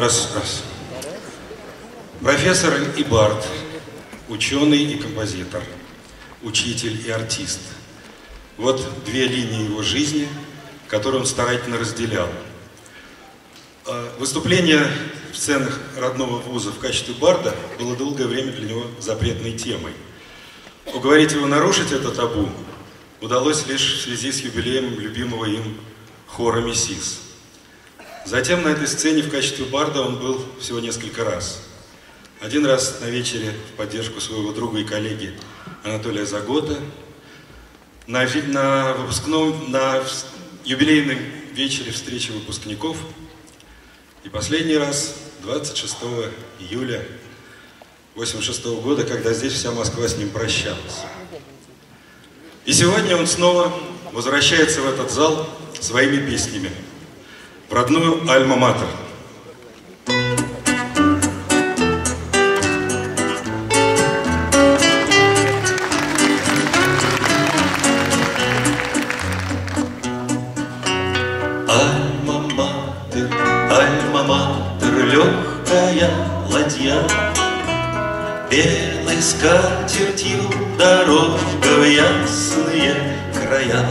Раз. Профессор и бард, ученый и композитор, учитель и артист. Вот две линии его жизни, которые он старательно разделял. Выступление в сценах родного вуза в качестве барда было долгое время для него запретной темой. Уговорить его нарушить это табу удалось лишь в связи с юбилеем любимого им хора «Миссис». Затем на этой сцене в качестве барда он был всего несколько раз. Один раз на вечере в поддержку своего друга и коллеги Анатолия Загота, на юбилейном вечере встречи выпускников, и последний раз 26 июля 1986 года, когда здесь вся Москва с ним прощалась. И сегодня он снова возвращается в этот зал своими песнями в родную Альма-Матер. Альма-Матер, Альма-Матер, легкая ладья, белой скатертью дорога в ясные края.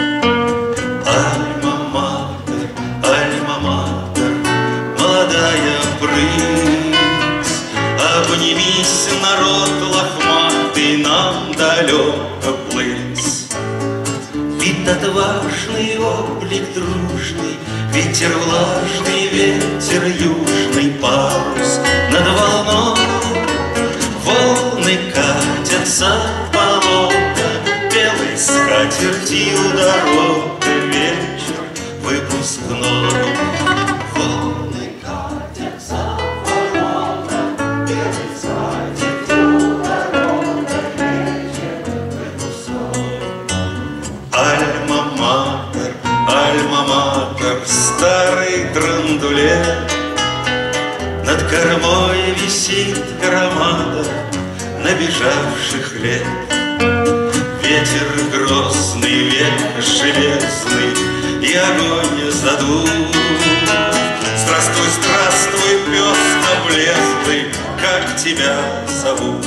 Альма-Матер, Альма-Матер, молодая прыть, обнимись, народ лохматый, нам далеко плыть. Вид отважный, облик дружный, ветер влажный, ветер южный, парус над волной. Волны катятся полога, белой скатертью дорога, вечер выпускной. Волны катятся полога, белой скатертью дорога, вечер выпускной. Альма-Матер, Альма-Матер, старый драндулет, над кормой висит громада набежавших лет. Ветер грозный, век железный, и огонь задул. Здравствуй, здравствуй, пес облезлый, как тебя зовут?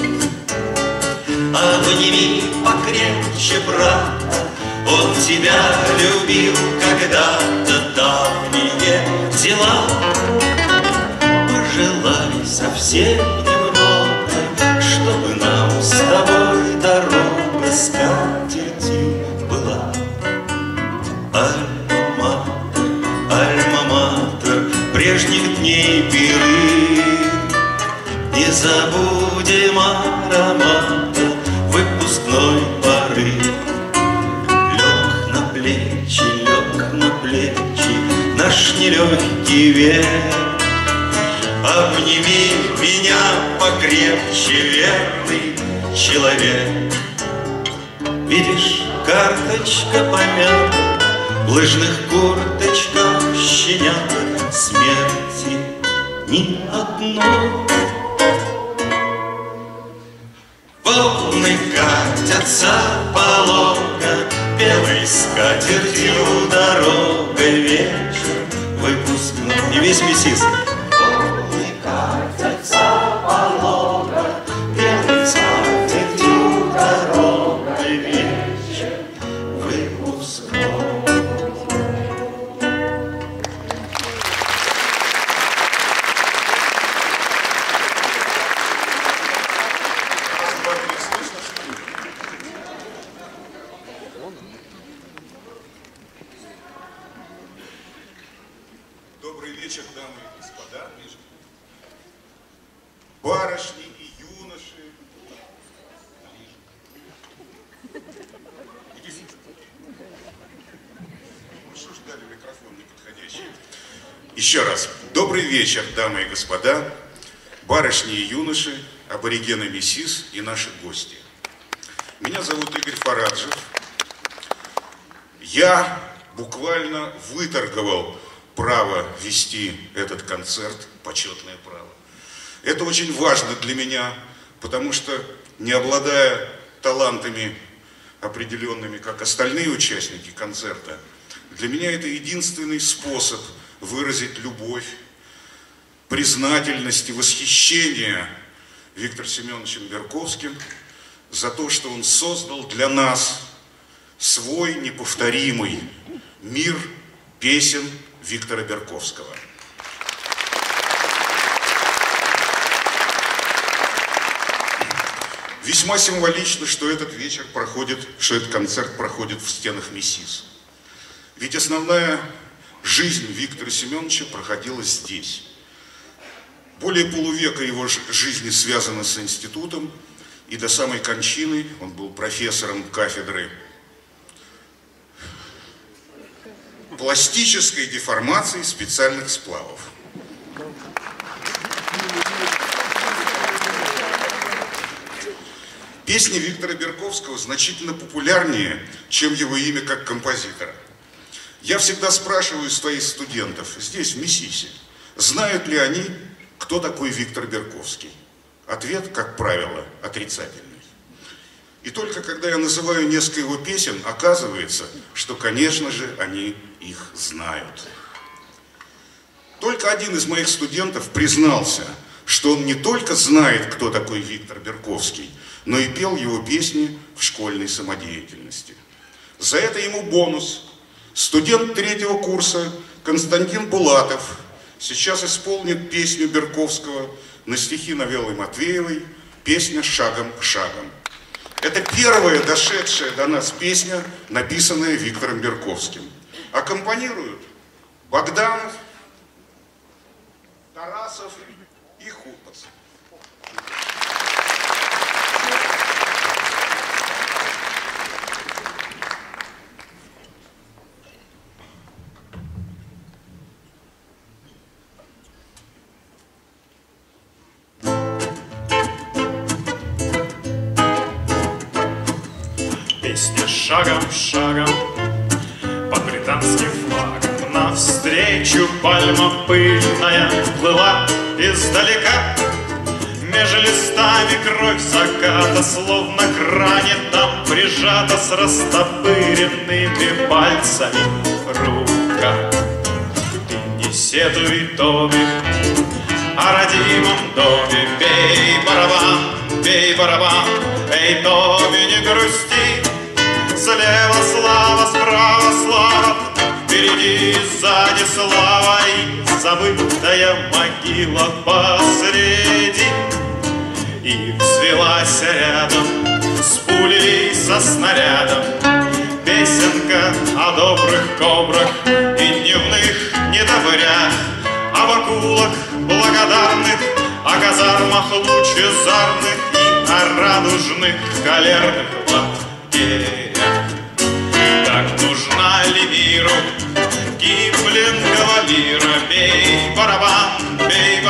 Обними покрепче брата, он тебя любил когда-то, давние дела. Желай совсем немного, чтобы нам с тобой дорога скатертью была. Альма-Матер, Альма-Матер, прежних дней пиры, не забудем аромата выпускной поры. Лег на плечи наш нелегкий век. Обними меня покрепче, верный человек. Видишь, карточка помята, в лыжных курточках щенята, смерти ни одной. Волны катятся полога, белой скатертью дорога, вечер выпускной. И весь «Миссис». Добрый вечер, дамы и господа, барышни и юноши. Ну что ж дали микрофон неподходящий. Еще раз. Добрый вечер, дамы и господа, барышни и юноши, аборигены «Миссис» и наши гости. Меня зовут Игорь Фараджев. Я буквально выторговал право вести этот концерт, почетное право. Это очень важно для меня, потому что, не обладая талантами определенными, как остальные участники концерта, для меня это единственный способ выразить любовь признательность и восхищение Виктором Семеновичем Берковским за то, что он создал для нас свой неповторимый мир песен Виктора Берковского. Весьма символично, что этот вечер проходит, что этот концерт проходит в стенах МИСИС. Ведь основная жизнь Виктора Семеновича проходила здесь. Более полувека его жизни связано с институтом, и до самой кончины он был профессором кафедры пластической деформации специальных сплавов. Песни Виктора Берковского значительно популярнее, чем его имя как композитора. Я всегда спрашиваю своих студентов здесь, в МИСИСе, знают ли они, кто такой Виктор Берковский. Ответ, как правило, отрицательный. И только когда я называю несколько его песен, оказывается, что, конечно же, они их знают. Только один из моих студентов признался, что он не только знает, кто такой Виктор Берковский, но и пел его песни в школьной самодеятельности. За это ему бонус. Студент 3-го курса Константин Булатов сейчас исполнит песню Берковского на стихи Навеллы Матвеевой, песня «Шагом к шагам». Это первая дошедшая до нас песня, написанная Виктором Берковским. Аккомпанируют Богданов, Тарасов и Хупац. Песня шагом, шагом под британским флагом навстречу пальма пыльная плыла издалека. Меж листами кровь заката, словно к ране там прижата с растопыренными пальцами рука. Ты не седуй, Тоби, о родимом доме. Бей барабан, эй, Тоби, не грусти. Слева слава, справа слава, впереди, сзади слава, и забытая могила посреди. И взвелась рядом с пулей, со снарядом песенка о добрых кобрах и дневных недобрях, об акулах благодарных, о казармах лучезарных и о радужных холерных лагерях. Так нужна ли миру Киплингова лира? Бей барабан,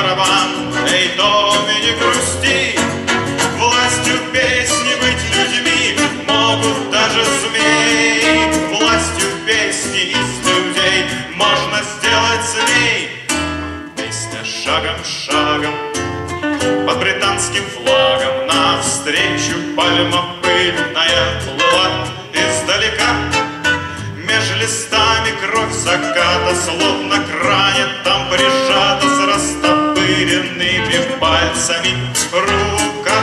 эй, Тоби, не грусти. Властью песни быть людьми могут даже змеи. Властью песни из людей можно сделать змей. Песня шагом, шагом под британским флагом навстречу пальма пыльная плыла издалека. Меж листами кровь заката, словно к ране там прижата с растопыренными пальцами рука.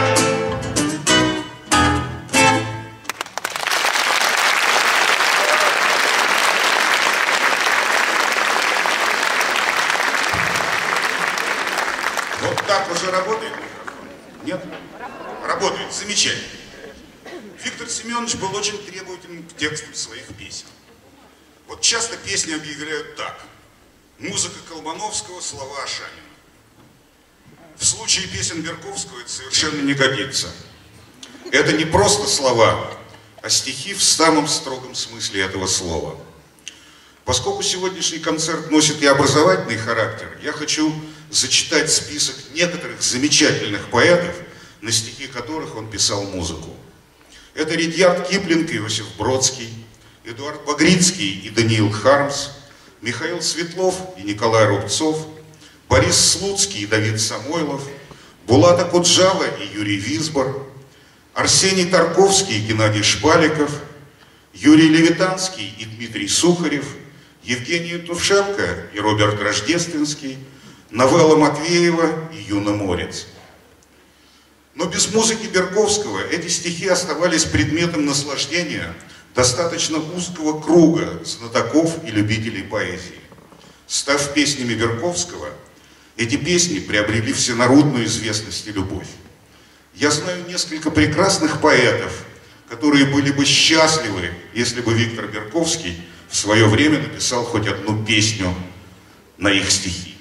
Вот так уже работает? Нет? Работает. Замечательно. Виктор Семенович был очень требовательным к текстам своих песен. Вот часто песни объявляют так. Музыка Колмановского, слова Ашанина. В случае песен Берковского это совершенно не годится. Это не просто слова, а стихи в самом строгом смысле этого слова. Поскольку сегодняшний концерт носит и образовательный характер, я хочу зачитать список некоторых замечательных поэтов, на стихи которых он писал музыку. Это Ридьярд Киплинг и Иосиф Бродский, Эдуард Багрицкий и Даниил Хармс, Михаил Светлов и Николай Рубцов, Борис Слуцкий и Давид Самойлов, Булат Акуджава и Юрий Висбор, Арсений Тарковский и Геннадий Шпаликов, Юрий Левитанский и Дмитрий Сухарев, Евгений Тувшенко и Роберт Рождественский, новелла Матвеева и «Юноморец». Но без музыки Берковского эти стихи оставались предметом наслаждения достаточно узкого круга знатоков и любителей поэзии. Став песнями Берковского, эти песни приобрели всенародную известность и любовь. Я знаю несколько прекрасных поэтов, которые были бы счастливы, если бы Виктор Берковский в свое время написал хоть одну песню на их стихи.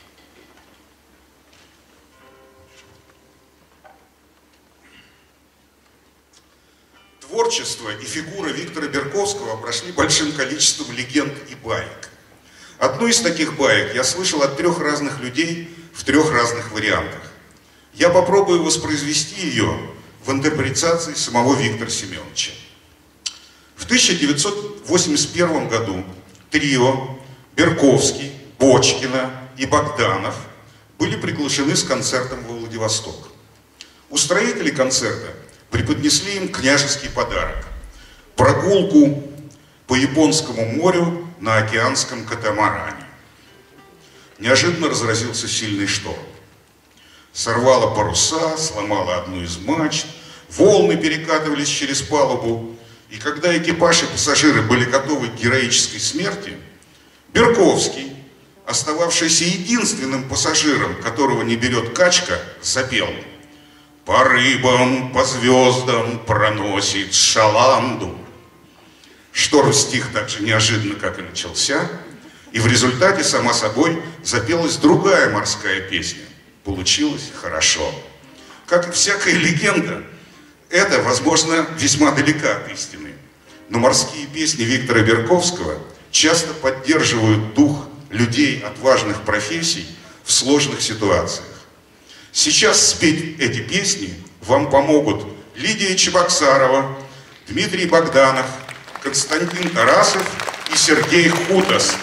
Творчество и фигура Виктора Берковского прошли большим количеством легенд и баек. Одну из таких баек я слышал от 3 разных людей в 3 разных вариантах. Я попробую воспроизвести ее в интерпретации самого Виктора Семеновича. В 1981 году трио Берковский, Бочкина и Богданов были приглашены с концертом во Владивосток. Устроители концерта преподнесли им княжеский подарок – прогулку по Японскому морю на океанском катамаране. Неожиданно разразился сильный шторм. Сорвало паруса, сломало одну из мачт, волны перекатывались через палубу, и когда экипаж и пассажиры были готовы к героической смерти, Берковский, остававшийся единственным пассажиром, которого не берет качка, запел: «По рыбам, по звездам проносит шаланду». Шторм стих так же неожиданно, как и начался, и в результате, сама собой, запелась другая морская песня. Получилось хорошо. Как и всякая легенда, это, возможно, весьма далека от истины. Но морские песни Виктора Берковского часто поддерживают дух людей отважных профессий в сложных ситуациях. Сейчас спеть эти песни вам помогут Лидия Чебоксарова, Дмитрий Богданов, Константин Тарасов и Сергей Хутас.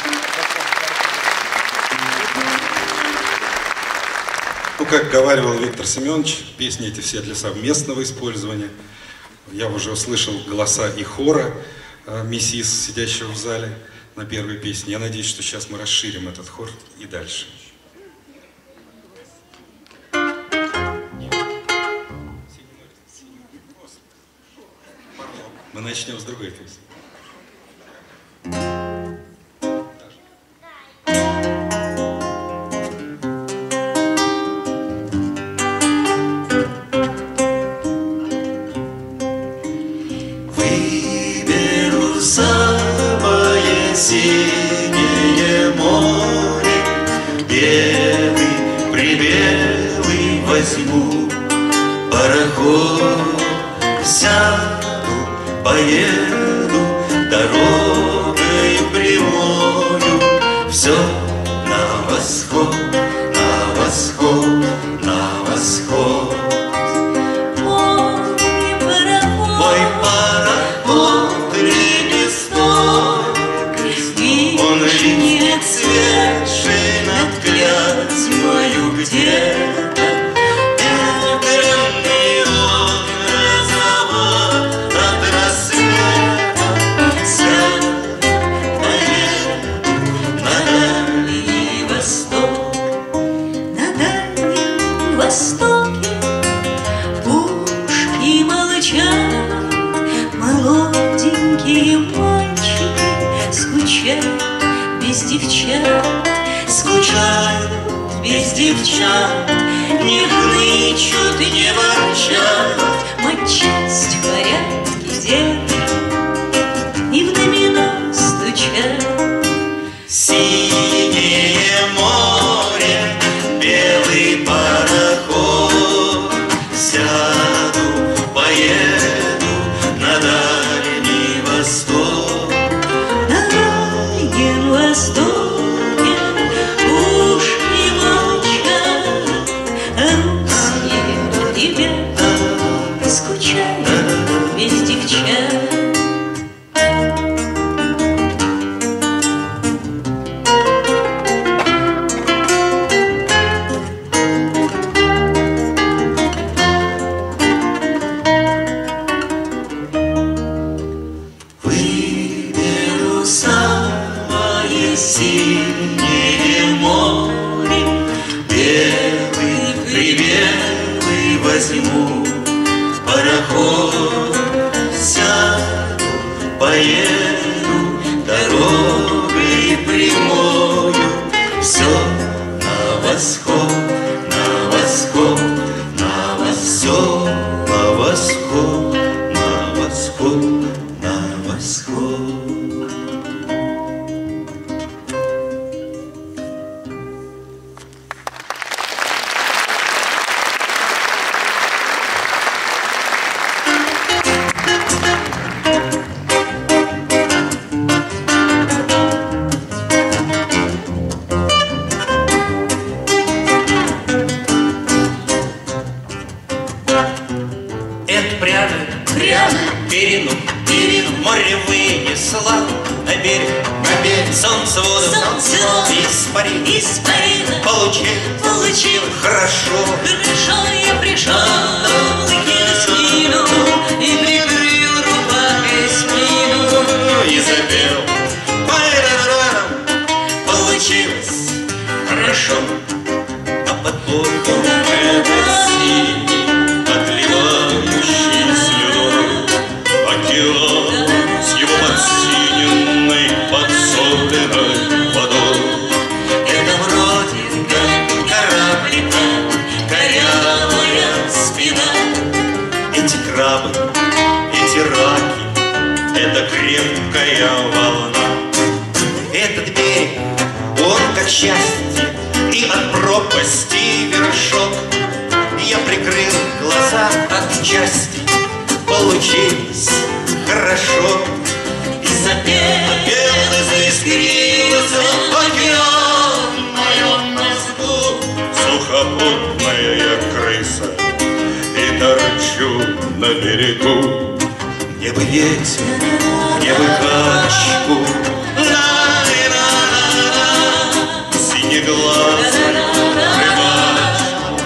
Ну, как говаривал Виктор Семенович, песни эти все для совместного использования. Я уже услышал голоса и хора МИСИС, сидящего в зале на первой песне. Я надеюсь, что сейчас мы расширим этот хор и дальше. Мы начнем с другой песни. Выберу самое синее море, белый, прибелый возьму пароход, сяду, поеду дорогой прямою, все на восход, на восход, на восход. Мой пароход лепесток, он летит светший над Клязьмою где-то. Ветреный он розоват от рассвета, сяду, поеду на Дальний Восток. На Дальнем Востоке пушки молчат, молоденькие мальчики скучают без девчат, скучают без девчат, не хнычут и не ворчат, матчасть в порядке дел и в домино стучат. Синее море, белый пароход, сяду, поеду на Дальний Восток. На Дальнем Востоке пушки молчат, а русские ребята поеду дорогой прямою, все на восход, на восход, на восход, все на восход, на восход, на восход. Море вынесла на берег, солнце воду испарило, получил хорошо, я пришел на спину и прикрыл рубахой спину и запел. Получилось хорошо, а под боком это синий, отливающий слюной океан с его подсиненной, подсоленной водой. Это вроде как кораблика, корявая спина. Эти крабы, эти раки, это крепкая волна. Этот берег, он как счастье, и от пропасти вершок. Я прикрыл глаза от счастья, получилось хорошо. И запел, и заискрился океан в моем мозгу. Сухопутная я крыса и торчу на берегу. Мне бы ветер, мне бы качку, синеглазый рыбачку.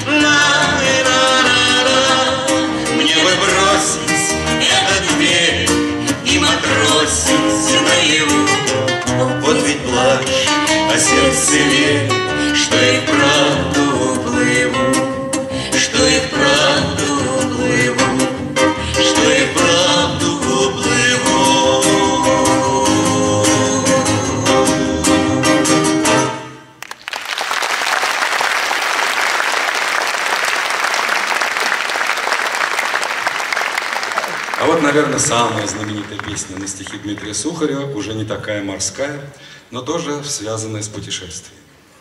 Мне бы бросить этот берег и матросить наяву. Вот ведь плачь, а сердце верит, что и вправду уплыву, что и вправду уплыву, что и вправду уплыву. А вот, наверное, самая знаменитая песня на стихи Дмитрия Сухарева, уже не такая морская, но тоже связанная с путешествием.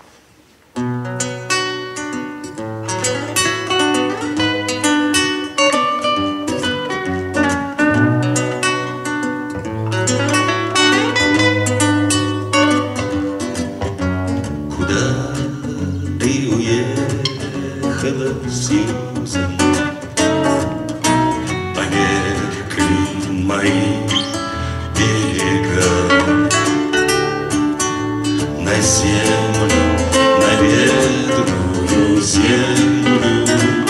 Куда ты уехала, Сьюзан? Померкли мои берега. На землю, на бедную землю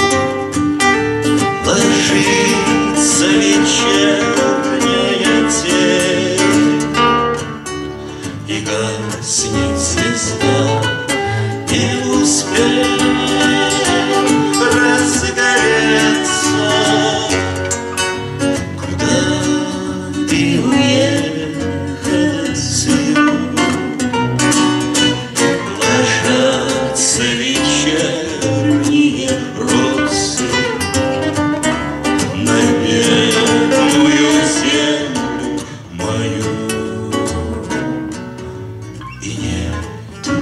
ложится вечерняя тень, и гаснет звезда, не успеет разгореться. Куда ты уехала, Сьюзан? Ложатся вечерние росы на бедную землю мою. И нет,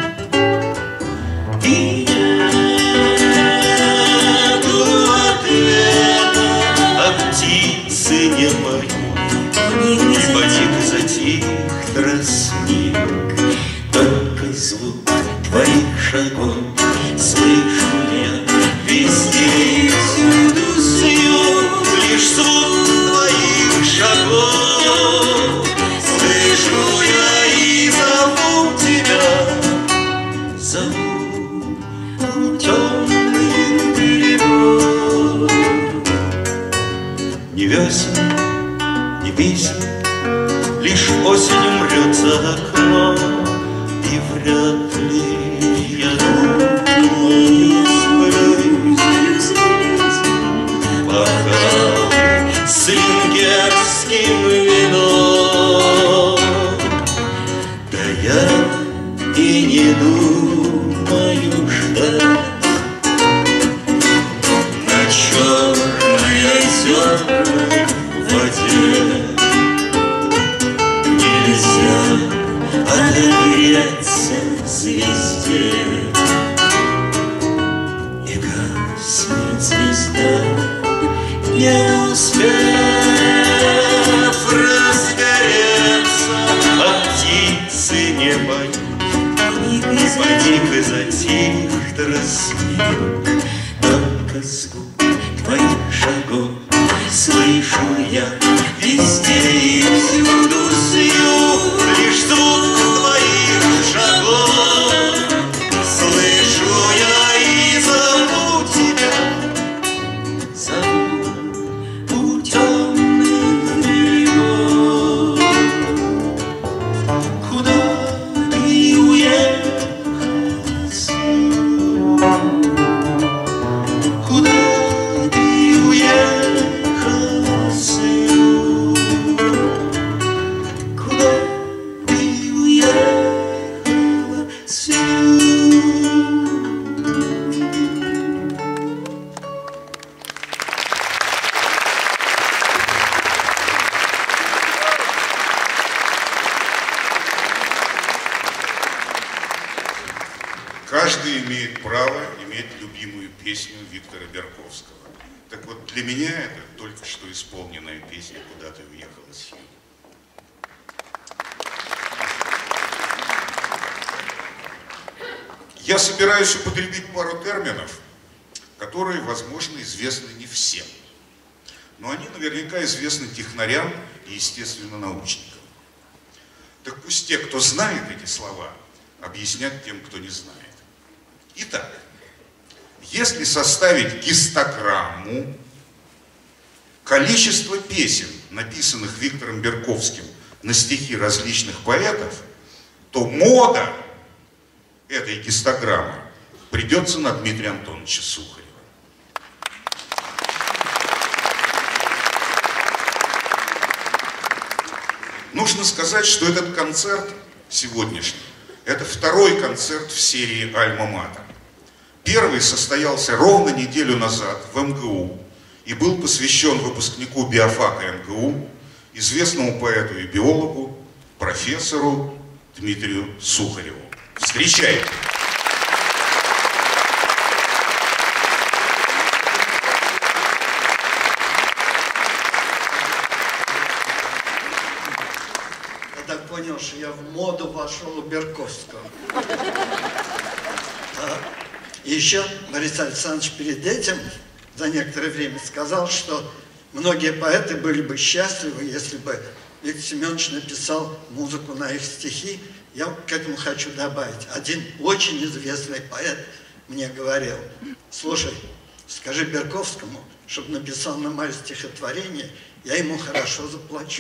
ответа, а птицы не мои. И потик затих тростник, только звук твоих шагов слышу я везде и всюду, Сью. Лишь звук твоих шагов слышу я и зову тебя, зову у темных берегов. Ни весен, ни писем, лишь осень умрет за окном, и вряд ли я думаю сбрызну бокалы с венгерским вином. Виктора снимок, только звук твоих шагов слышу я везде и всюду сию. Лишь звук твоих шагов слышу я и зову тебя, зову у темных берегов. Куда ты уехал, Сью? Куда ты уехал, Сью? Куда ты уехал, Сью? Каждый имеет право иметь любимую песню Виктора Берковского. Так вот, для меня это только что исполненная песня «Куда ты уехала, Сью». Я собираюсь употребить пару терминов, которые, возможно, известны не всем. Но они наверняка известны технарям и, естественно, научникам. Так пусть те, кто знает эти слова, объяснят тем, кто не знает. Итак, если составить гистограмму количества песен, написанных Виктором Берковским на стихи различных поэтов, то мода этой гистограммы придется на Дмитрия Антоновича Сухарева. Нужно сказать, что этот концерт сегодняшний — это второй концерт в серии «Альма-Матер». Первый состоялся ровно неделю назад в МГУ и был посвящен выпускнику биофака МГУ, известному поэту и биологу, профессору Дмитрию Сухареву. Встречайте! Я так понял, что я в моду вошел у Берковского. И еще Борис Александрович перед этим за некоторое время сказал, что многие поэты были бы счастливы, если бы Виктор Семенович написал музыку на их стихи. Я к этому хочу добавить. Один очень известный поэт мне говорил: слушай, скажи Берковскому, чтобы написал на мое стихотворение, я ему хорошо заплачу.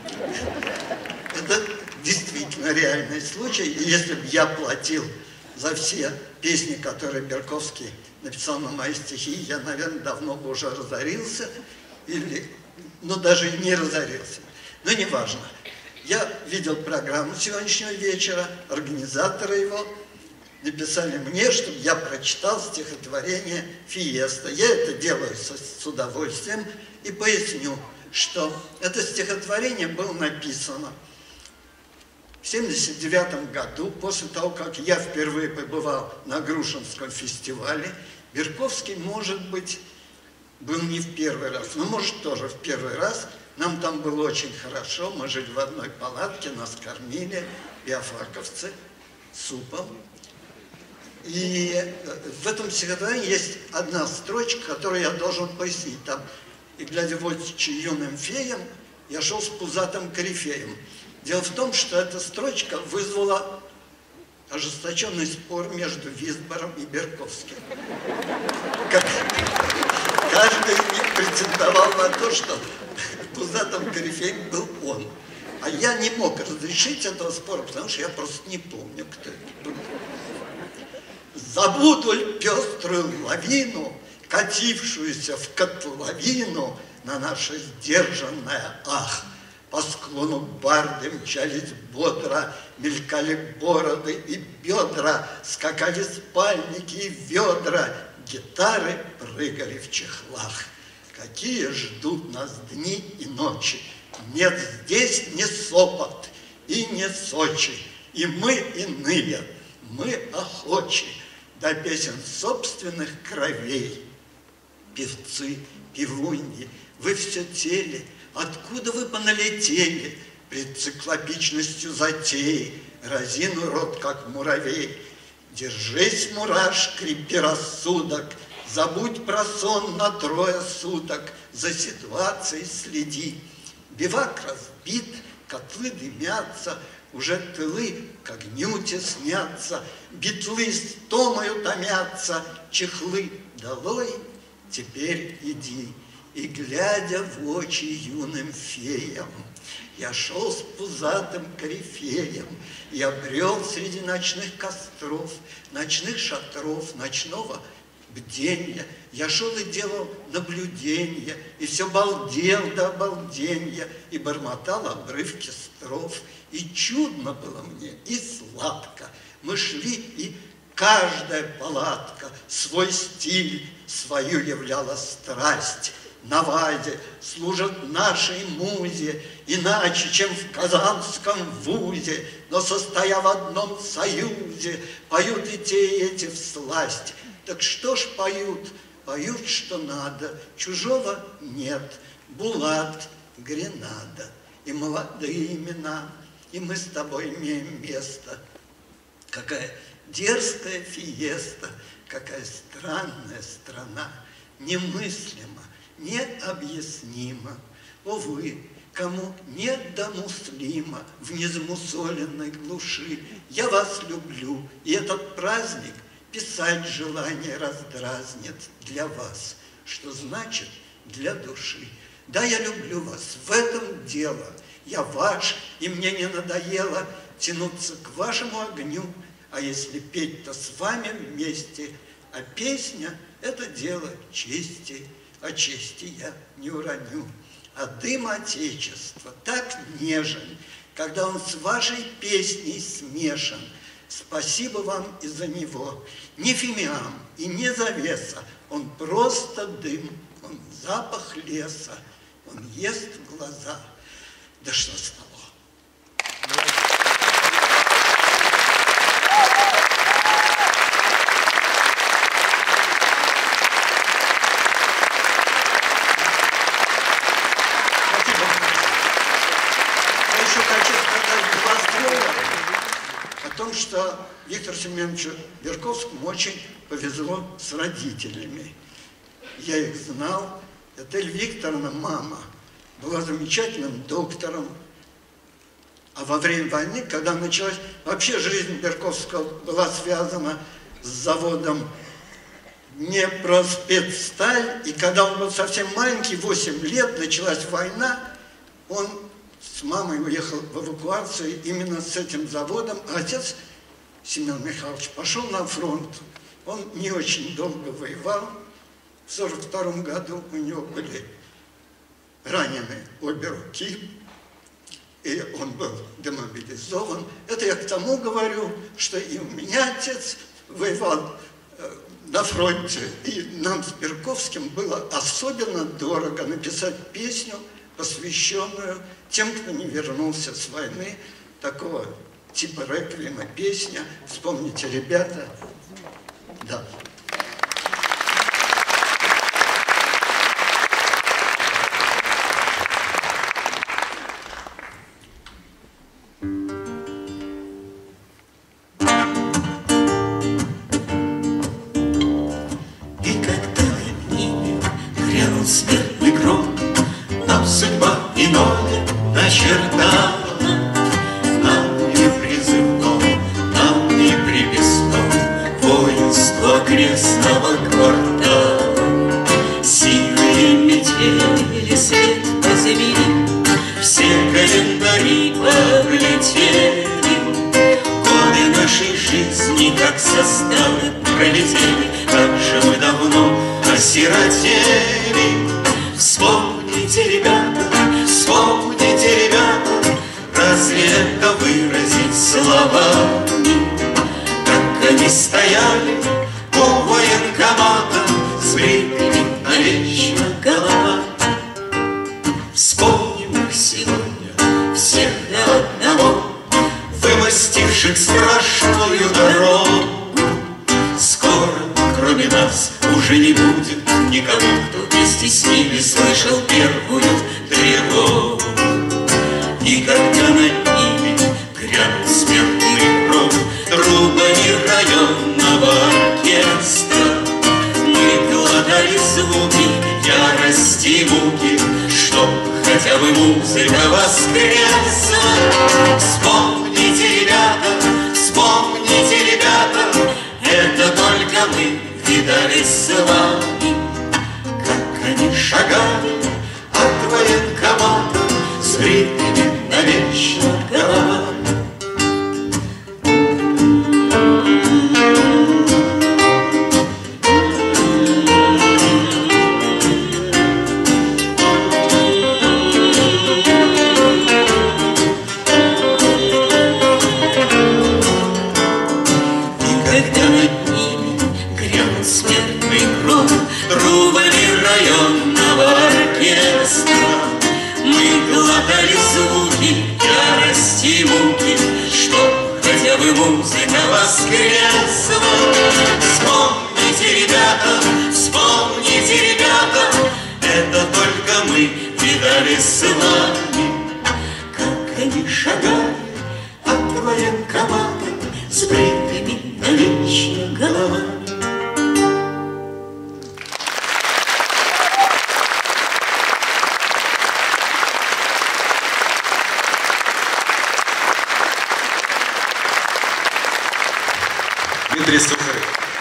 Это действительно реальный случай. И если бы я платил за все песни, которые Берковский написал на мои стихи, я, наверное, давно бы уже разорился, или, ну, даже не разорился. Но неважно. Я видел программу сегодняшнего вечера, организаторы его написали мне, чтобы я прочитал стихотворение «Фиеста». Я это делаю с удовольствием и поясню, что это стихотворение было написано в 1979 году, после того, как я впервые побывал на Грушинском фестивале. Берковский, может быть, был не в первый раз, но, может, тоже в первый раз. Нам там было очень хорошо, мы жили в одной палатке, нас кормили, биофаковцы, супом. И в этом стихотворении есть одна строчка, которую я должен пояснить. Там, и глядя в очи юным феям, я шел с пузатым корифеем. Дело в том, что эта строчка вызвала ожесточенный спор между Висбором и Берковским. Каждый претендовал на то, что пузатым корифеем был он. А я не мог разрешить этого спора, потому что я просто не помню, кто это был. Забуду ль пеструю лавину, катившуюся в котловину, на наше сдержанное ах. По склону барды мчались бодро, мелькали бороды и бедра, скакали спальники и ведра, гитары прыгали в чехлах. Какие ждут нас дни и ночи! Нет здесь ни Сопот и ни Сочи, и мы иные, мы охочи до песен собственных кровей. Певцы, певуньи, вы все тели, откуда вы поналетели пред циклопичностью затеи, разину рот, как муравей. Держись, мураш, крепи рассудок, забудь про сон на 3 суток, за ситуацией следи. Бивак разбит, котлы дымятся, уже тылы к огню теснятся, битлы с томою томятся, чехлы долой, теперь иди. И, глядя в очи юным феям, я шел с пузатым корифеем, я брел среди ночных костров, ночных шатров, ночного бденья. Я шел и делал наблюдения, и все балдел до обалденья, и бормотал обрывки строф. И чудно было мне, и сладко. Мы шли, и каждая палатка свой стиль, свою являла страсть. На вазе служат нашей музе, иначе, чем в казанском вузе, но состоя в одном союзе, поют и те, и эти всласть. Так что ж поют? Поют, что надо, чужого нет. Булат, Гренада, и молодые имена, и мы с тобой имеем место. Какая дерзкая фиеста, какая странная страна, немыслимо, необъяснимо. О вы, кому нет до муслима в незамусоленной глуши, я вас люблю, и этот праздник писать желание раздразнит для вас, что значит для души. Да, я люблю вас, в этом дело, я ваш, и мне не надоело тянуться к вашему огню, а если петь, то с вами вместе, а песня — это дело чести, а чести я не уроню. А дым Отечества так нежен, когда он с вашей песней смешан. Спасибо вам и за него. Не фимиам и не завеса, он просто дым, он запах леса, он ест глаза. Да что с того? О том, что Виктору Семеновичу Берковскому очень повезло с родителями. Я их знал. Этель Викторовна, мама, была замечательным доктором. А во время войны, когда началась... Вообще жизнь Берковского была связана с заводом Днепроспецсталь. И когда он был совсем маленький, 8 лет, началась война, он с мамой уехал в эвакуацию именно с этим заводом. А отец Семен Михайлович пошел на фронт. Он не очень долго воевал. В 1942 году у него были ранены обе руки, и он был демобилизован. Это я к тому говорю, что и у меня отец воевал на фронте, и нам с Берковским было особенно дорого написать песню, посвященную тем, кто не вернулся с войны, такого типа реквиема песня. Вспомните, ребята. Да. И когда над ними грянул смертный гром, нам судьба иное начертала. Нам не призывном, нам не приписном воинство крестного квартала. Силы метели свет позамели, все календари облетели. Годы нашей жизни, как составы, пролетели, как же мы давно осиротели. Вспомните, ребята, разве это выразить словами? Как они стояли у военкомата с бритыми навечно головами. Вспомним их сегодня всех до одного, вымостивших страшную дорогу. Скоро, кроме нас, уже не будет никого, кто вместе с ними слышал первую тревогу. И когда над ними грянул смертный гром, трубами район музыка воскресла. Вспомните, ребята, это только мы видали с вами, как они шагали от военкомата с бритыми навечно головами. Музыка воскресла. Вспомните, ребята, это только мы видали с вами, как они шагали от военкомата с бритыми навечно головами. Дмитрий Сухарев.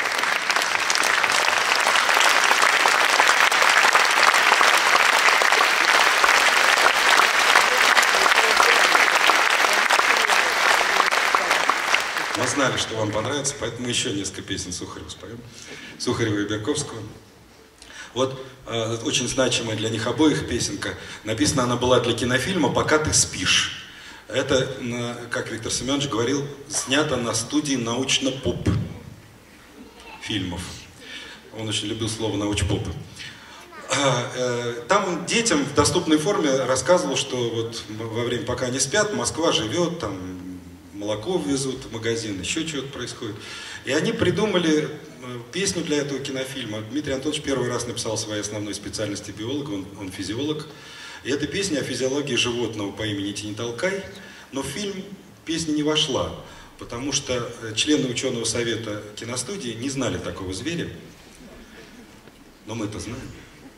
Мы знали, что вам понравится, поэтому еще несколько песен Сухарева споем. Сухарева и Берковского. Вот очень значимая для них обоих песенка. Написана она была для кинофильма «Пока ты спишь». Это, как Виктор Семенович говорил, снято на студии научно-поп фильмов. Он очень любил слово «научпоп». Там детям в доступной форме рассказывал, что вот во время, пока они спят, Москва живет, там молоко везут в магазин, еще что-то происходит. И они придумали песню для этого кинофильма. Дмитрий Антонович первый раз написал своей основной специальности биолога, он физиолог. И эта песня о физиологии животного по имени Тини Толкай, но в фильм песня не вошла, потому что члены ученого совета киностудии не знали такого зверя. Но мы-то знаем.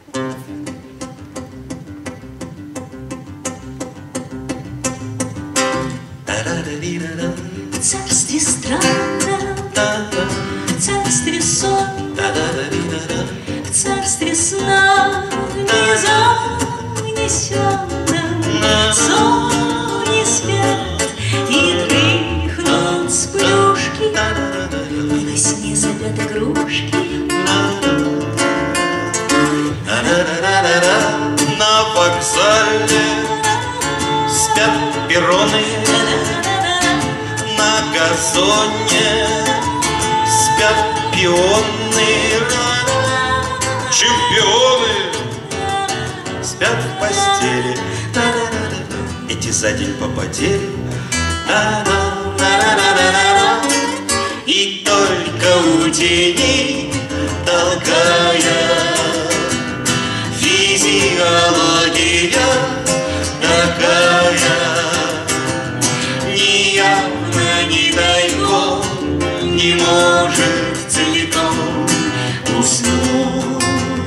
В царстве странном, в царстве сон, в царстве сна незанесенном сони спят и дрыхнут с плюшки, и во сне сопят игрушки. На вокзале спят перроны, на газоне спят пионы, чемпионы спят в постели, эти за день попотели, и только у тени толкая физиология такая, неявно, не тайком, не может целиком уснуть.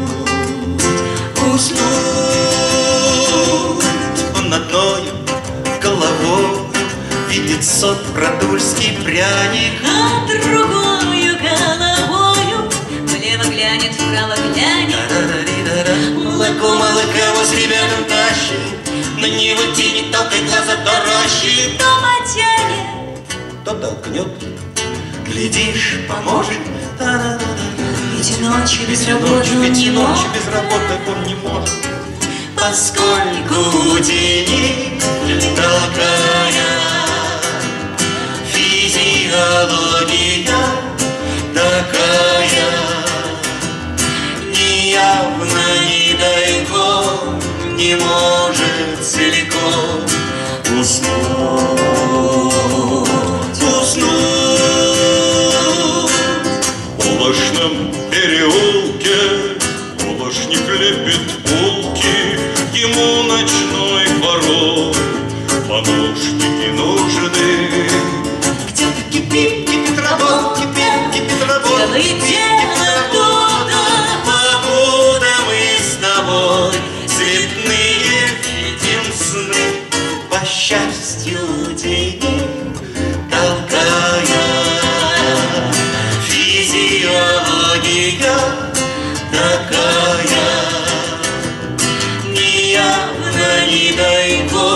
Он одною головой видит сон продульский пряник, А другою головою влево глянет, вправо глянет. Молоко вас ребятам тащит, на него тени толкай, глаза таращит. То потянет, То толкнет, глядишь, поможет. ведь ночью без работы он Ведь не ночью мог, без работы он не может, поскольку у тени толкая физиология такая, неявно, не тайком, не может целиком уснуть. В Улочном переулке улочник лепит булки, ему ночной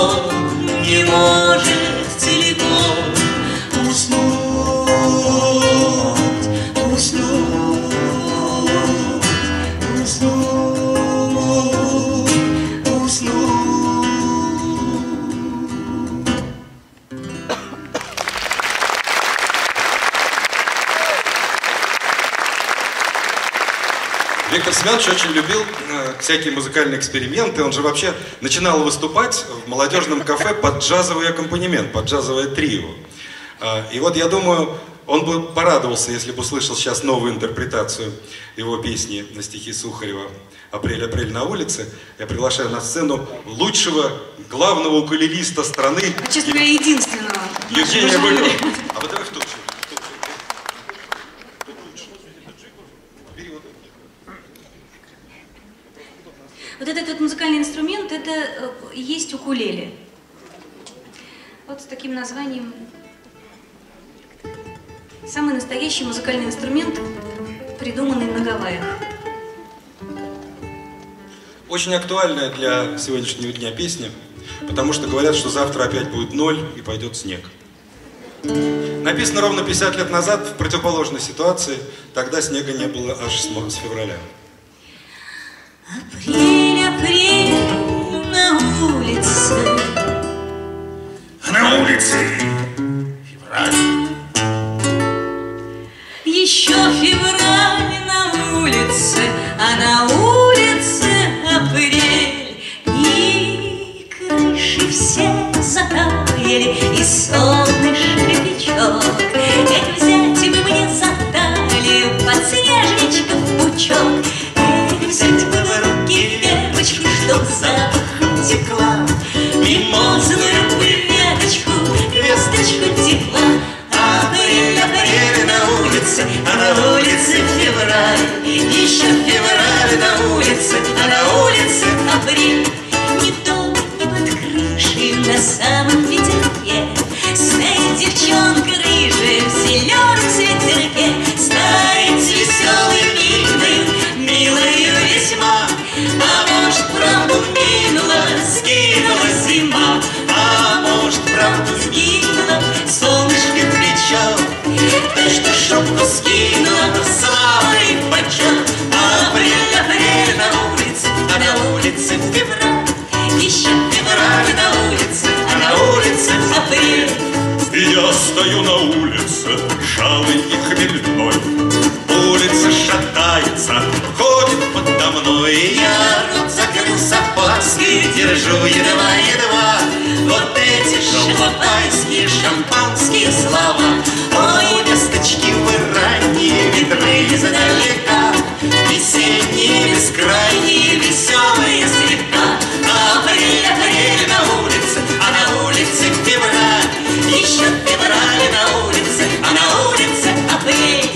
не может целиком уснуть, уснуть, уснуть, уснуть. Виктор Семенович очень любил всякие музыкальные эксперименты. Он же вообще начинал выступать в молодежном кафе под джазовый аккомпанемент, под джазовое трио. И вот я думаю, он бы порадовался, если бы услышал сейчас новую интерпретацию его песни на стихи Сухарева «Апрель, апрель на улице». Я приглашаю на сцену лучшего главного укулелиста страны. Честно говоря, единственного. Евгения Быкова. А вот давай в тот же. Вот этот вот музыкальный инструмент, это и есть укулеле. Вот с таким названием. Самый настоящий музыкальный инструмент, придуманный на Гавайях. Очень актуальная для сегодняшнего дня песня, потому что говорят, что завтра опять будет 0 и пойдет снег. Написано ровно 50 лет назад в противоположной ситуации, тогда снега не было аж с февраля. Апрель, апрель на улице. На улице февраль. Еще февраль на улице, а на улице апрель. И крыши все затаяли, и солнышко печет. Эх, взять бы мне задали подснежничков пучок. Эх, взять бы в руки веточку, чтоб запахом текла, мимозную веточку, весточку тепла. Апрель, апрель на улице, а на улице февраль. Еще февраль на улице, а на улице апрель. Не дом, не под крышей на самом ветерке стоит девчонка рыжая в зеленом свитерке. Стоит с веселой миной, милою весьма. А может, правду минула, скинула зима. А может, правду сгинула, солнышко в плечо. Ты что шубку скинула, слава и почет. Апрель, апрель на улице, а на улице февраль. Еще февраль на улице, а на улице апрель. И я стою на улице, жалый и хмельной. Улица шатается, ходит подо мной. И я рот закрыл с опаской, держу едва-едва вот эти шалопайские шампанские слова. Ой, весточки вы ранние, ветры издалека, весенние, бескрайние, веселые слегка. Апрель, апрель на улице, а на улице февраль. Еще февраль на улице, а на улице апрель.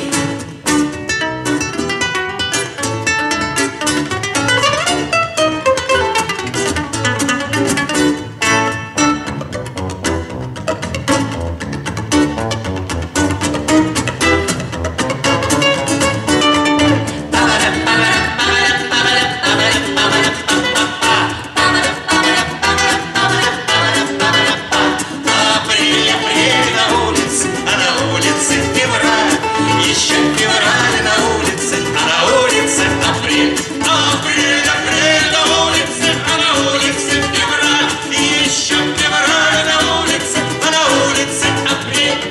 Апрель, апрель на улице, а на улице февраль. Еще февраль на улице, а на улице апрель. Апрель, апрель на улице, а на улице февраль. Еще февраль на улице, а на улице апрель.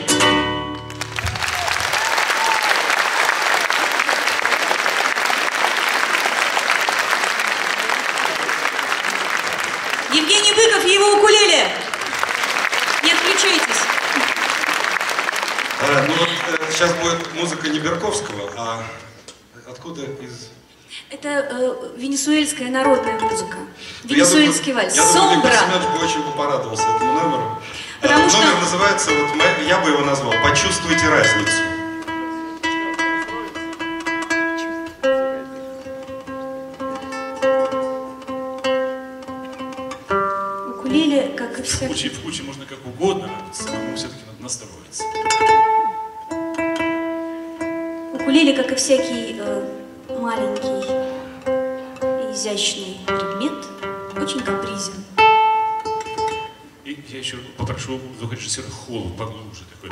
Евгений Быков и его укулеле. Не отключайтесь. Сейчас будет музыка не Берковского, а откуда из... Это венесуэльская народная музыка. Я Венесуэльский вальс. думаю, Виктор Сомбра. Семенович бы очень порадовался этому номеру. Потому что- Номер называется, вот я бы его назвал «Почувствуйте разницу». Укулеле, как и вся... В куче можно как угодно, а самому все-таки надо настроиться. Укулеле, как и всякий маленький и изящный предмет, очень капризен. я еще попрошу звукорежиссера Холод поглубже такой.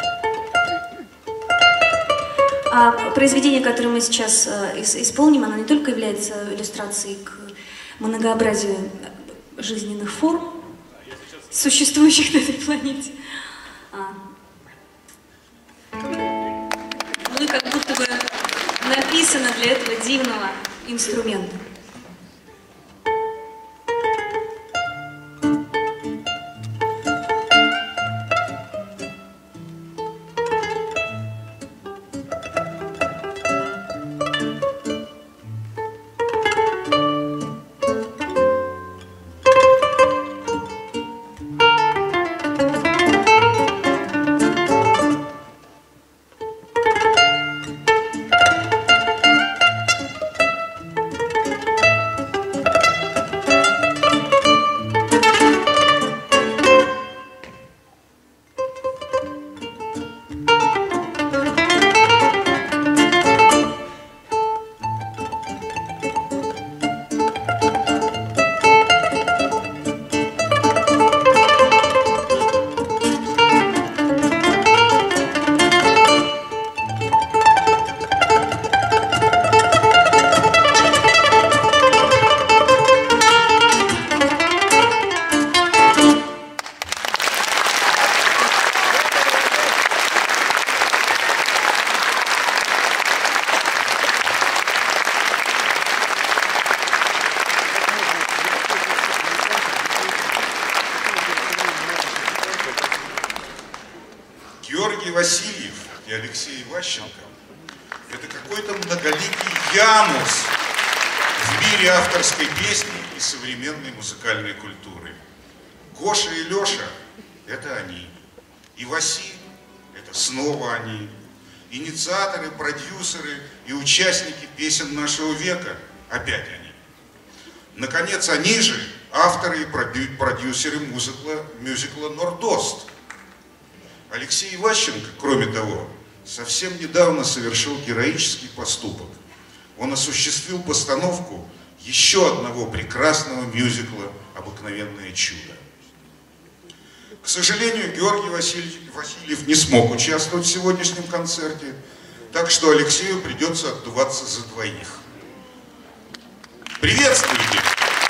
А произведение, которое мы сейчас исполним, оно не только является иллюстрацией к многообразию жизненных форм, существующих на этой планете, ну и как будто бы написано для этого дивного инструмента. Георгий Васильев и Алексей Иващенко – это какой-то многоликий Янус в мире авторской песни и современной музыкальной культуры. Гоша и Леша – это они. И Василь – это снова они. Инициаторы, продюсеры и участники песен нашего века – опять они. Наконец, они же авторы и продюсеры мюзикла «Нордост». Алексей Иващенко, кроме того, совсем недавно совершил героический поступок. Он осуществил постановку еще одного прекрасного мюзикла «Обыкновенное чудо». К сожалению, Георгий Васильев не смог участвовать в сегодняшнем концерте, так что Алексею придется отдуваться за двоих. Приветствуйте!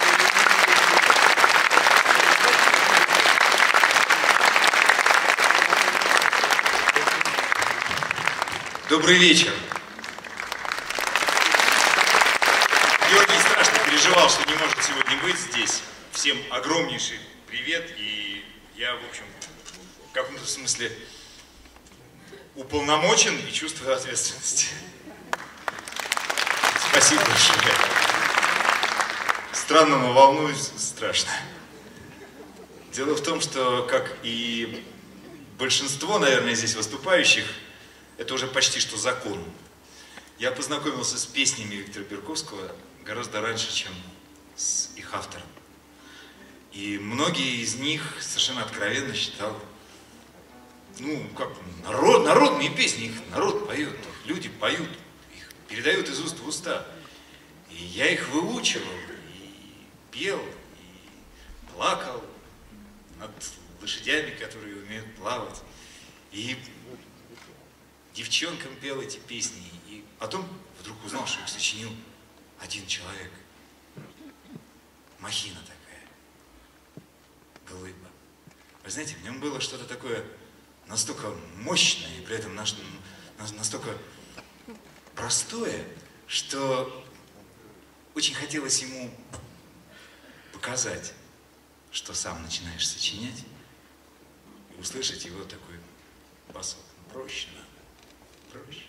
Добрый вечер. Георгий страшно переживал, что не может сегодня быть здесь. Всем огромнейший привет. И я, в общем, в каком-то смысле уполномочен и чувствую ответственность. Спасибо большое. Странно, но волнуюсь страшно. Дело в том, что, как и большинство, наверное, здесь выступающих, это уже почти что закон. Я познакомился с песнями Виктора Берковского гораздо раньше, чем с их автором. И многие из них совершенно откровенно считал, ну, как народные песни, их народ поет, люди поют, их передают из уст в уста. И я их выучивал, и пел, и плакал над лошадями, которые умеют плавать. И девчонкам пел эти песни, и потом вдруг узнал, что их сочинил один человек. Махина такая, глыба. Вы знаете, в нем было что-то такое настолько мощное, и при этом настолько простое, что очень хотелось ему показать, что сам начинаешь сочинять, и услышать его такой басок. Проще надо. Проще.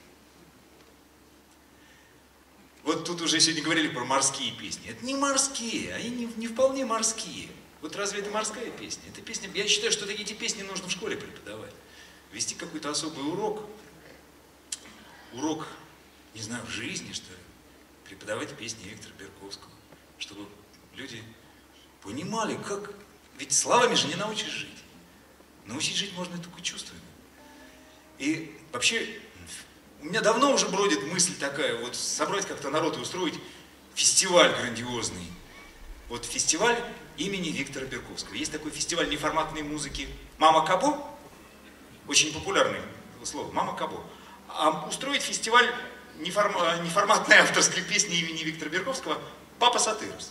Вот тут уже сегодня говорили про морские песни. Это не морские, они не вполне морские. Вот разве это морская песня? Это песня, я считаю, что эти песни нужно в школе преподавать. Вести какой-то особый урок. Урок, не знаю, в жизни, что ли. Преподавать песни Виктора Берковского. Чтобы люди понимали, как... Ведь словами же не научишь жить. Научить жить можно только чувствами. И вообще, у меня давно уже бродит мысль такая, вот собрать как-то народ и устроить фестиваль грандиозный вот фестиваль имени Виктора Берковского. Есть такой фестиваль неформатной музыки «Мама Кабо», очень популярное слово «Мама Кабо». А устроить фестиваль неформатной авторской песни имени Виктора Берковского «Папа Сатырус».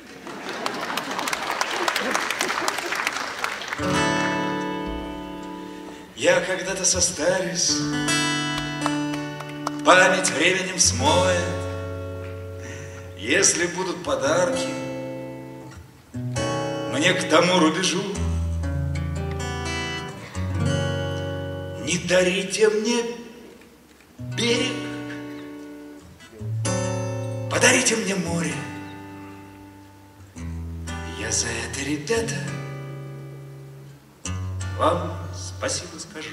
Я когда-то состарюсь, память временем смоет, если будут подарки мне к тому рубежу. Не дарите мне берег, подарите мне море. Я за это, ребята, вам спасибо скажу.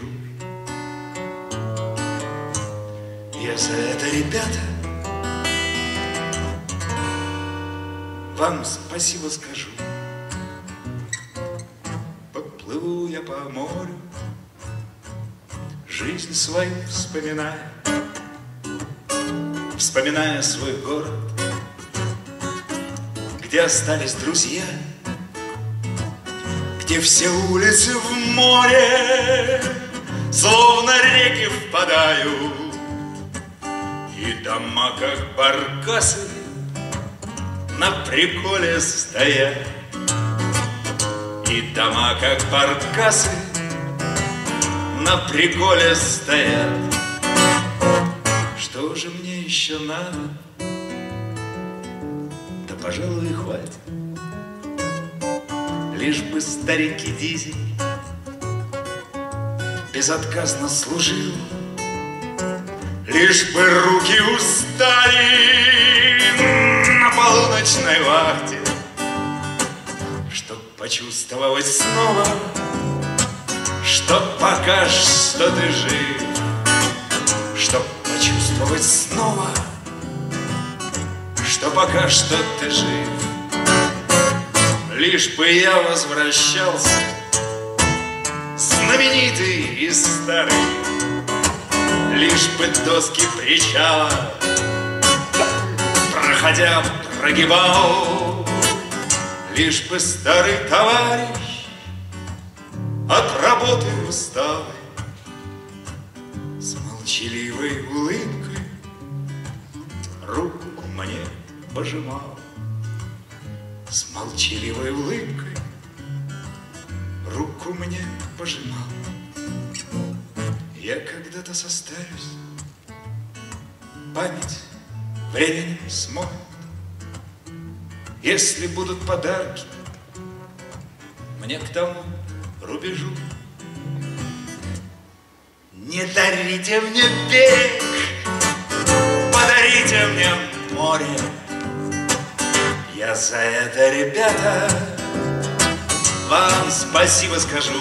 Я за это, ребята, вам спасибо скажу. Поплыву я по морю, жизнь свою вспоминая, вспоминая свой город, где остались друзья, где все улицы в море, словно реки впадают, и дома, как баркасы, на приколе стоят, и дома, как баркасы, на приколе стоят. Что же мне еще надо? Да, пожалуй, и хватит. Лишь бы старенький дизель безотказно служил, лишь бы руки устали на полуночной вахте, чтоб почувствовать снова, что пока что ты жив, чтоб почувствовать снова, что пока что ты жив. Лишь бы я возвращался, знаменитый и старый, лишь бы доски причала, проходя, прогибал, лишь бы старый товарищ от работы усталый с молчаливой улыбкой руку мне пожимал. С молчаливой улыбкой руку мне пожимал. Я когда-то состарюсь, память временем смоет, если будут подарки мне к тому рубежу. Не дарите мне берег, подарите мне море. Я за это, ребята, вам спасибо скажу.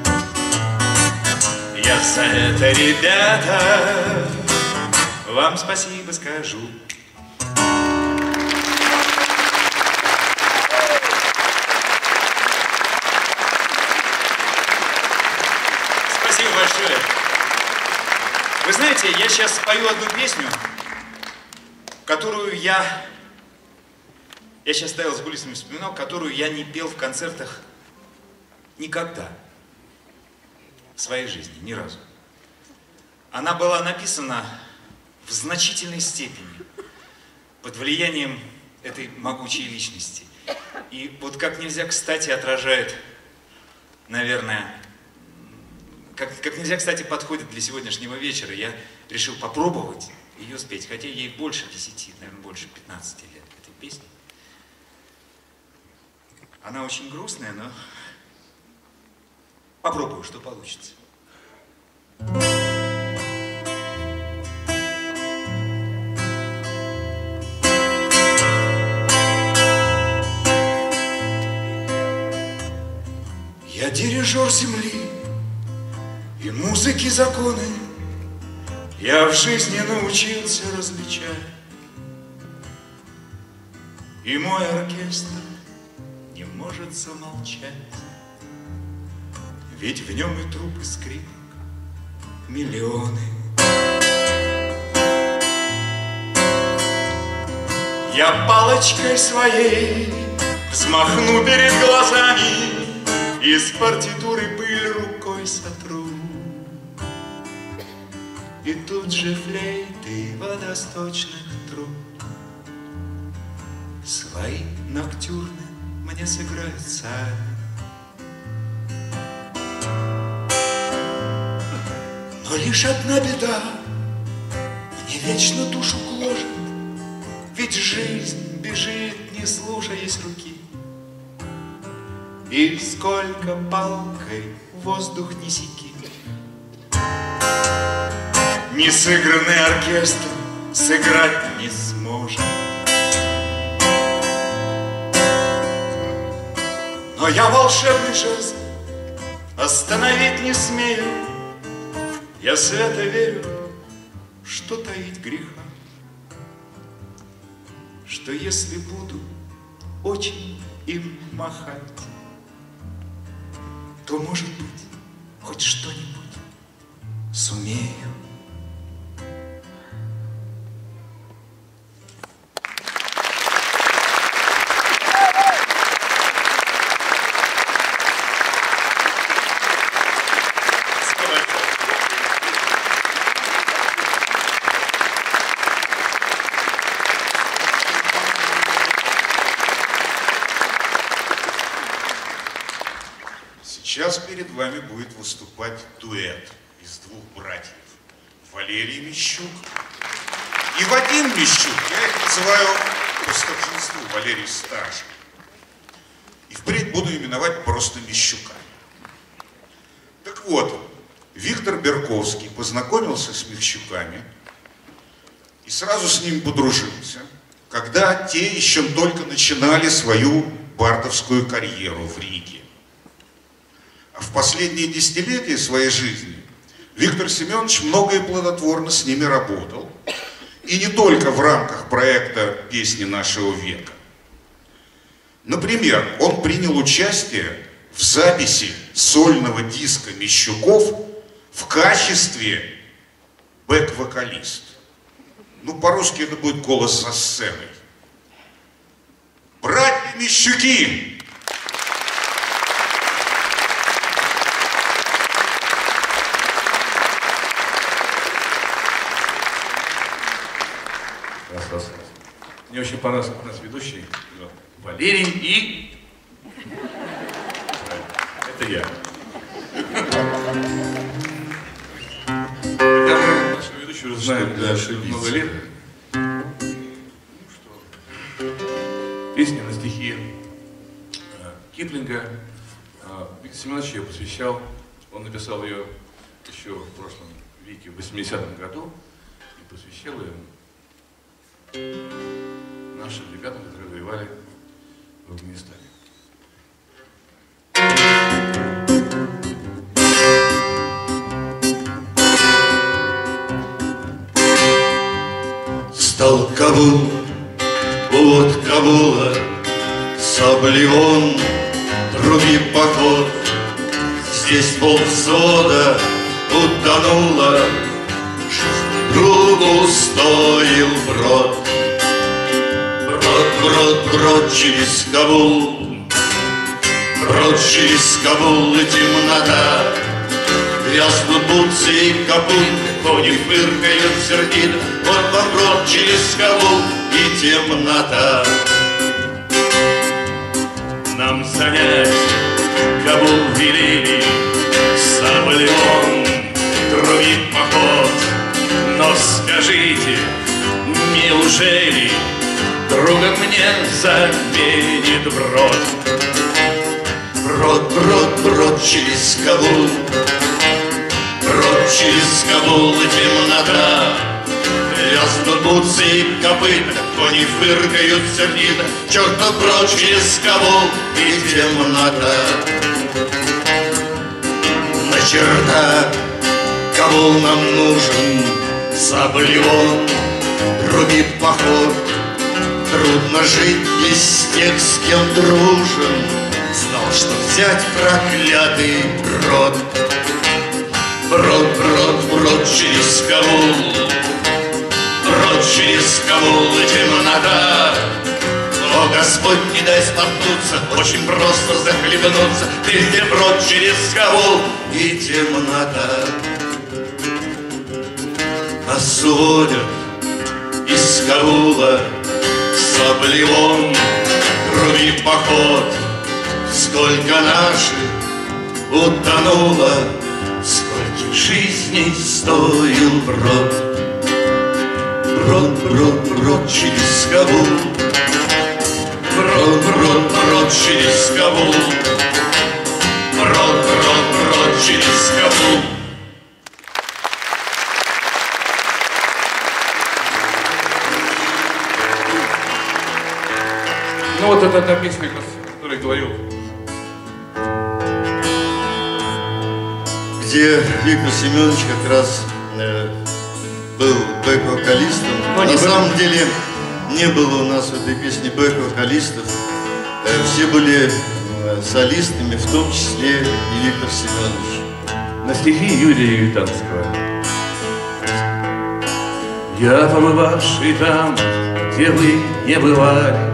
Я за это, ребята, вам спасибо скажу. Спасибо большое. Вы знаете, я сейчас спою одну песню, которую я сейчас стоял с кулисами и вспоминал, которую я не пел в концертах никогда в своей жизни, ни разу. Она была написана в значительной степени под влиянием этой могучей личности. И вот как нельзя кстати отражает, наверное, как нельзя кстати подходит для сегодняшнего вечера. Я решил попробовать ее спеть, хотя ей больше 10, наверное, больше 15 лет этой песни. Она очень грустная, но попробую, что получится. Я дирижер земли и музыки законы, я в жизни научился различать. И мой оркестр не может замолчать, ведь в нем и труб, и скрипок миллионы. Я палочкой своей смахну перед глазами, из партитуры пыль рукой сотру. И тут же флейты водосточных труб свои ноктюрны мне сыграют сами. Но лишь одна беда мне вечно душу гложет, ведь жизнь бежит, не слушаясь руки. И сколько палкой воздух не секи, несыгранный оркестр сыграть не сможет. Но я волшебный жест остановить не смею. Я свято верю, что таить греха, что если буду очень им махать, то, может быть, хоть что-нибудь сумею. Сейчас перед вами будет выступать дуэт из двух братьев. Валерий Мищук и Вадим Мищук. Я их называю по старшинству Валерий старший. И впредь буду именовать просто Мищуками. Так вот, Виктор Берковский познакомился с Мищуками и сразу с ними подружился, когда те еще только начинали свою бардовскую карьеру в Риге. А в последние десятилетия своей жизни Виктор Семенович много и плодотворно с ними работал. И не только в рамках проекта «Песни нашего века». Например, он принял участие в записи сольного диска Мищуков в качестве бэк-вокалист. Ну, по-русски это будет голос за сценой. Братья Мищуки! Мне очень понравился у нас ведущий Валерий и... Это я. Когда мы нашего ведущего знаем много лет, песня на стихи Киплинга. Виктор Семенович ее посвящал. Он написал ее еще в прошлом веке, в 80-м году, и посвящал ее нашим ребятам, которые воевали в Афганистане. Стал Кабул, от Кабула, саблевон, труби поход. Здесь полвзвода утонуло, жизнь другу стоил брод. Брод через Кабул, брод через Кабул и темнота. Вязнут бутсы и капут, кони фыркают сердито. Вот вам брод через Кабул и темнота. Нам занять Кабул велели, саблевон, трубит поход. Но скажите, неужели друга мне заменит брод? Брод через Кабул, брод через Кабул и темнота. Вязнут бутсы и копыта, кони фыркают сердито. Чертов брод через Кабул и темнота. На черта Кабул нам нужен, саблевон, рубит поход. Трудно жить без тех, с кем дружен. Знал, что взять проклятый брод. Брод через Кабул, брод через Кабул и темнота. Господь не дай споткнуться, очень просто захлебнуться. Ты брод через Кабул и темнота. Нас уводят из Кабула саблевом, крови поход. Сколько наших утонуло, скольких жизней стоил брод. Брод через Кабул, брод через Кабул, брод через Кабул. Ну вот это та песня, о которой говорил. Где Виктор Семенович как раз был бэк-вокалистом. На самом деле не было у нас в этой песне бэк-вокалистов. Все были солистами, в том числе и Виктор Семенович. На стихи Юрия Витанского. Я, побывавший там, где вы не бывали,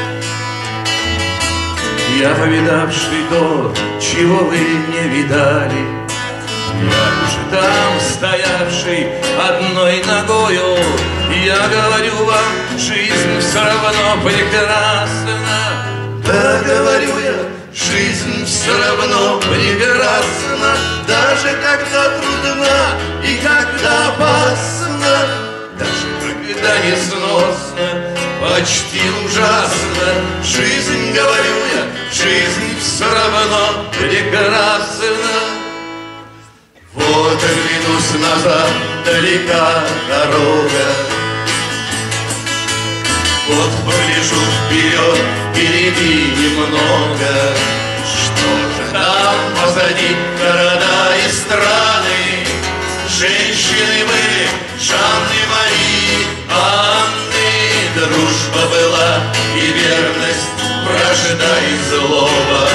я, повидавший то, чего вы не видали, я уже там стоявший одной ногою, я говорю вам, жизнь все равно прекрасна. Да, говорю я, жизнь все равно прекрасна, даже когда трудна и когда опасна, даже когда несносно, почти ужасно. Жизнь, говорю я, жизнь все равно прекрасна. Вот оглянусь назад, далека дорога, вот погляжу вперед, впереди немного. Что же там позади, города и страны? Женщины были, Жанны, Марии, Анны. Дружба была и верность, вражда и злоба.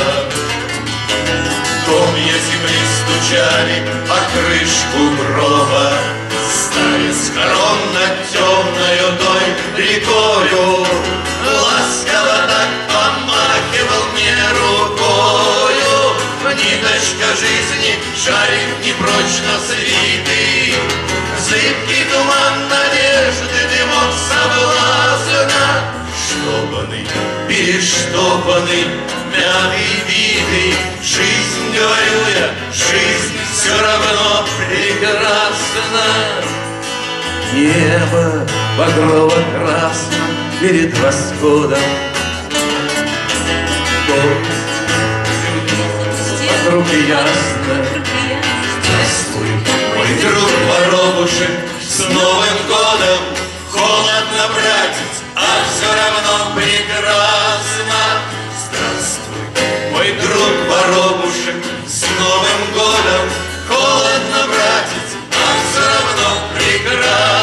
Комья земли стучали о крышку гроба. Старец хором над темною той рекою ласково так помахивал мне рукою. Ниточка жизни шарик непрочно свитый, зыбкий туман надежды, дымок соблазна. Штопанный, перештопанный, мятый, битый, жизнь, говорю я, жизнь все равно прекрасна. Небо багрово-красно перед восходом, вокруг ясно. Здравствуй, мой друг воробушек, с Новым годом! Холодно, братец, а все равно прекрасно. Здравствуй, мой друг воробушек, с Новым годом! Холодно, братец, а все равно прекрасно.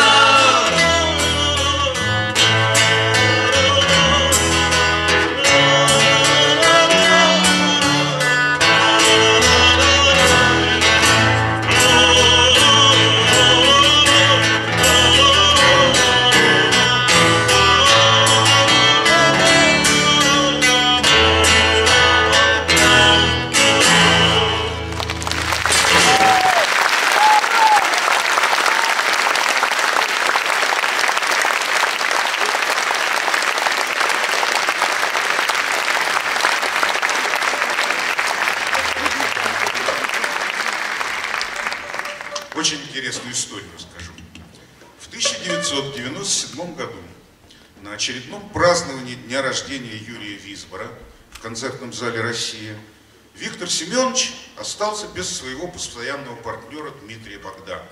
Очень интересную историю расскажу. В 1997 году на очередном праздновании дня рождения Юрия Висбора в концертном зале «Россия» Виктор Семенович остался без своего постоянного партнера Дмитрия Богданова,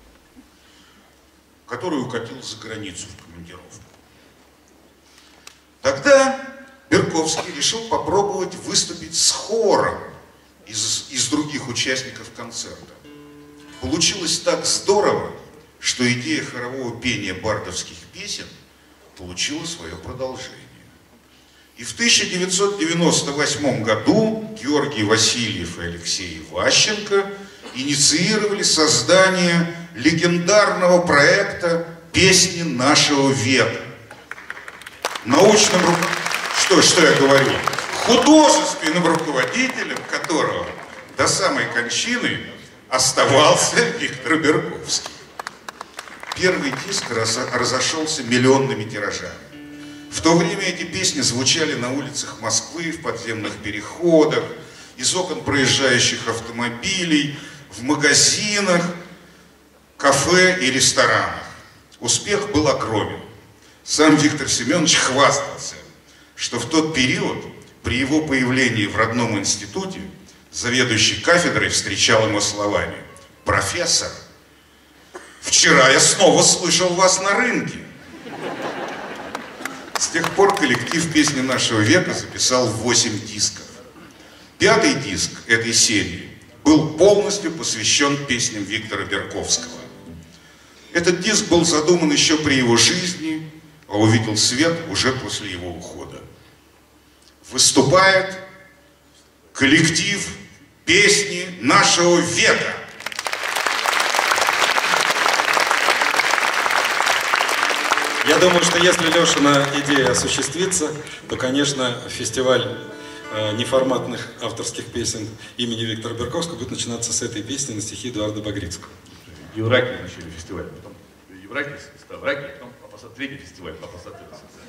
который укатил за границу в командировку. Тогда Берковский решил попробовать выступить с хором из других участников концерта. Получилось так здорово, что идея хорового пения бардовских песен получила свое продолжение. И в 1998 году Георгий Васильев и Алексей Иващенко инициировали создание легендарного проекта «Песни нашего века». Научным руководством что я говорю, художественным руководителем которого до самой кончины оставался Виктор Берковский. Первый диск разошелся миллионными тиражами. В то время эти песни звучали на улицах Москвы, в подземных переходах, из окон проезжающих автомобилей, в магазинах, кафе и ресторанах. Успех был огромен. Сам Виктор Семенович хвастался, что в тот период, при его появлении в родном институте, заведующий кафедрой встречал его словами: «Профессор, вчера я снова слышал вас на рынке». С тех пор коллектив «Песни нашего века» записал 8 дисков. 5-й диск этой серии был полностью посвящен песням Виктора Берковского. Этот диск был задуман еще при его жизни, а увидел свет уже после его ухода. Выступает коллектив «Песни нашего века». Я думаю, что если Лешина идея осуществится, то, конечно, фестиваль неформатных авторских песен имени Виктора Берковского будет начинаться с этой песни на стихи Эдуарда Багрицкого. Евракия начали фестиваль, потом Евракия стал Ракия, потом третий фестиваль «Папасаты».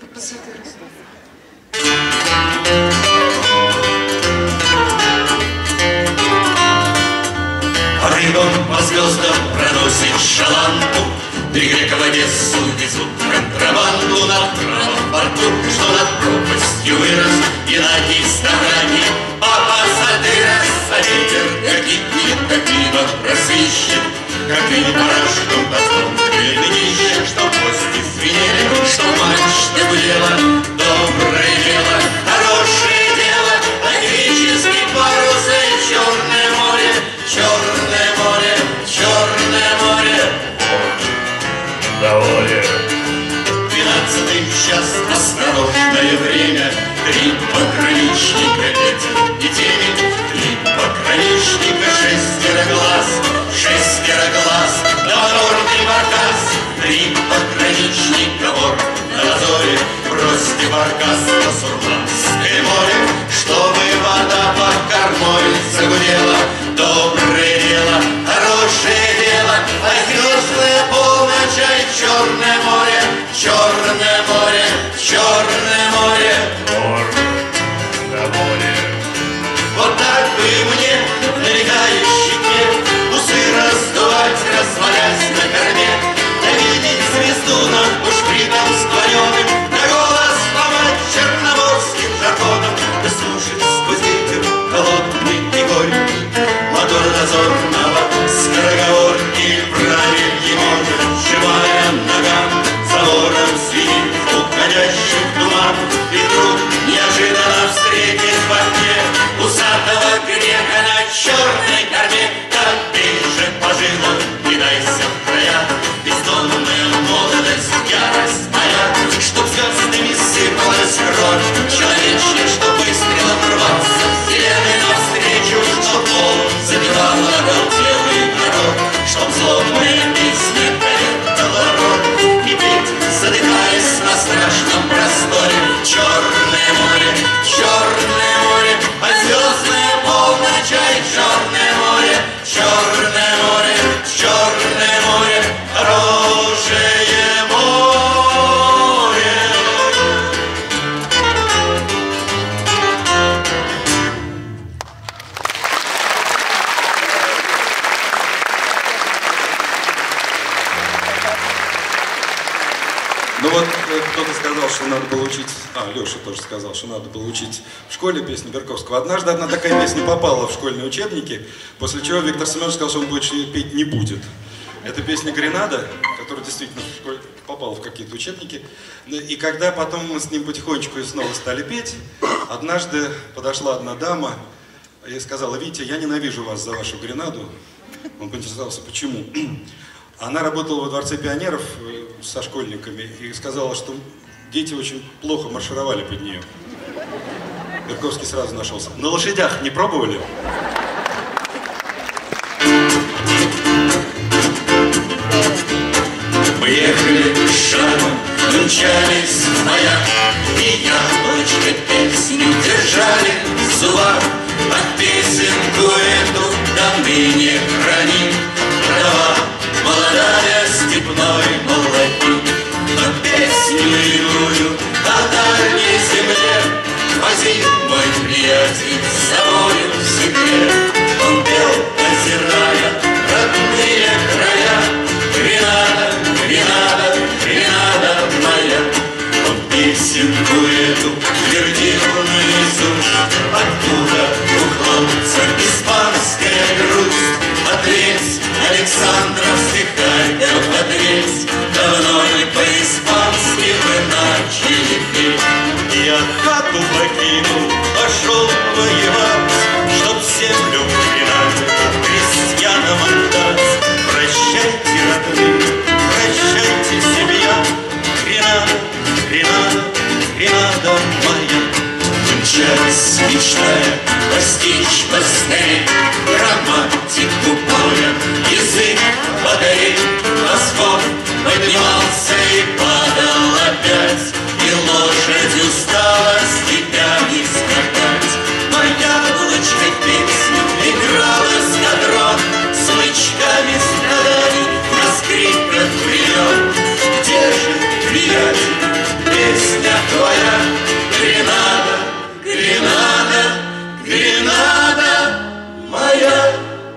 Орегон по звездам проносит шаланду, 3 грека в Одессу везут контрабанду на правом борту, что над пропастью вырос и на одной стороне. Папасаты рассадитель, каких-нибудь пиво просвищет, как и порошком потом глядище, что кости свинели, что мачта гудела. Доброе дело, хорошее дело, греческий парус и Черное море, Черное море, Черное море. Доволен. 12-й час, осторожное время, 3 пограничника, ветер и тени, 3 пограничника, 6 глаз, 6 глаз, на моторный баркас, 3 пограничника, вор на дозоре, бросьте баркас на Сурманское море, чтобы вода под кормой загудела. Доброе дело, хорошее дело, а звездная полночь, ай, Черное море, Черное море, Черное море. Доволен. Вот так бы мне, налегая щеке, усы раздувать, развалясь на корме, навидеть звезду над бушпритом склоненным, на голос помать черноморским жаргоном, да слушать сквозь ветер холодный и горький мотор дозорного скороговорки. Править не может живая нога, за вором сидит уходящий в туман, и вдруг неожиданно встретит в окне усатого грека на черной корме. Так ближе по жилам не дайся в края, бездонная молодость, ярость моя, чтоб звездами сыпалась кровь человечья, чтоб выстрелом рваться вселенной навстречу, чтоб пол забивал оголтелый народ, чтоб злобная песня повернула рот и петь, задыхаясь на страшном просторе. Черное море, Черное море, а звездная полночь, ай, Черное море, Черное море, Черное море, хорошее море. Ну вот кто-то сказал, что надо было учить, Леша тоже сказал, что надо было учить в школе песни Берковского. Однажды одна такая песня попала в школьные учебники, после чего Виктор Семенович сказал, что он больше ее петь не будет. Это песня «Гренада», которая действительно в школе попала в какие-то учебники. И когда потом мы с ним потихонечку и снова стали петь, однажды подошла одна дама и сказала: «Витя, я ненавижу вас за вашу «Гренаду». Он поинтересовался, почему. Она работала во Дворце пионеров со школьниками и сказала, что дети очень плохо маршировали под нее. Берковский сразу нашелся. На лошадях не пробовали? Мы ехали шагом, мчались в боях, и яблочко яблочко песню держали в зубах, а песенку эту до ныне храним. Трава молодая степной молодик, но песню иную о дальней земле возил мой приятель с собою в седле. Он пел, озирая родные края: Гренада, Гренада, Гренада моя. Он песенку эту твердил наизусть, откуда у хлопца испанская грусть. Ответь, Александровских харьков, ответь, давно ли по-испански вы начали петь? Я хату покинул, пошел воевать, чтоб землю в Гренаде крестьянам отдать. Прощайте, родные, прощайте, семья, Гренада, Гренада, Гренада моя. Мчались, мечтая постичь поскорей романтику поля, язык батарей. Восход поднимался и падал опять, и лошадь устала степями скакать. Но яблочко песню играл эскадрон, смычками страдали на скрипках времен. Где же, приятель, песня твоя? Гренада, Гренада, Гренада моя.